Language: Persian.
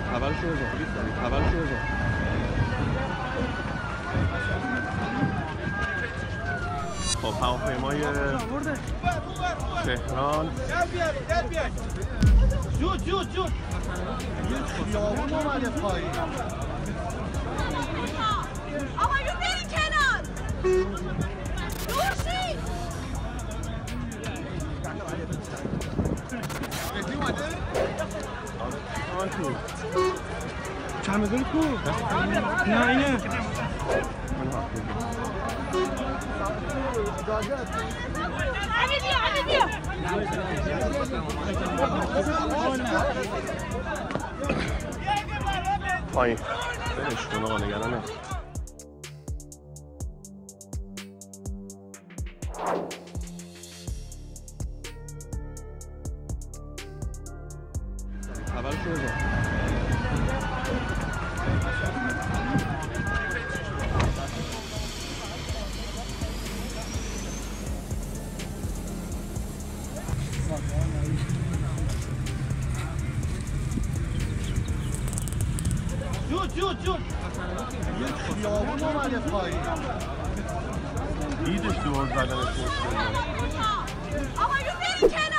خبرشو بزن خبرشو بزن. خب هواپیمای تهران زود یه خیابون اومده پایین. آقایون برین کنار. دور شید. چمدون کو؟ نه اینه. علی بیا. پایین. برش کن آقا نگران نباش. خبرشو بزن. زود یه خیابون اومده پایین. دیدش تو اون زدن آقایون برین کنار.